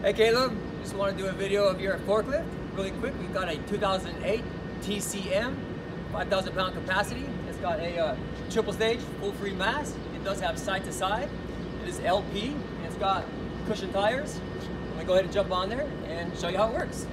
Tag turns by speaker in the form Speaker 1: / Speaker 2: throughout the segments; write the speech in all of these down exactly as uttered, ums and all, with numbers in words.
Speaker 1: Hey Caleb, just want to do a video of your forklift really quick. We've got a two thousand eight T C M, five thousand pound capacity. It's got a uh, triple stage, full free mast. It does have side to side. It is L P, and it's got cushion tires. I'm gonna go ahead and jump on there and show you how it works.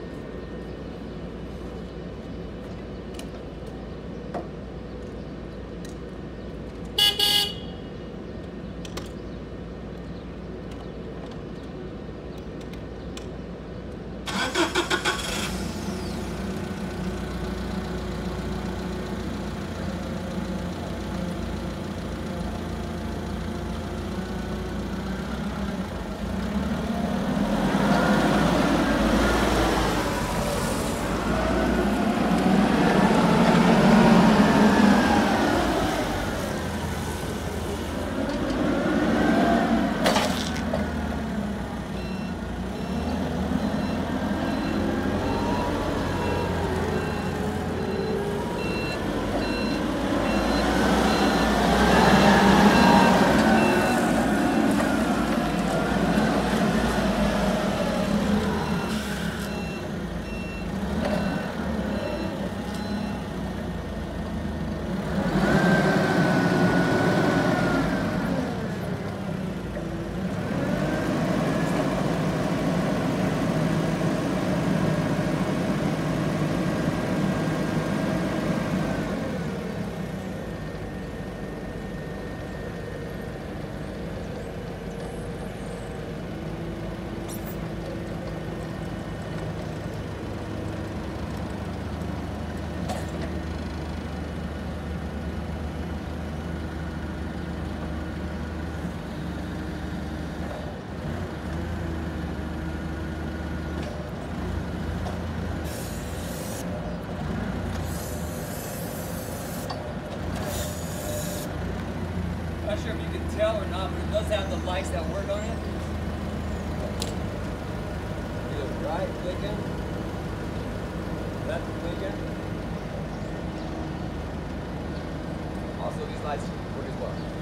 Speaker 1: Not sure if you can tell or not, but it does have the lights that work on it. Either right clicking, left clicking. Also, these lights work as well.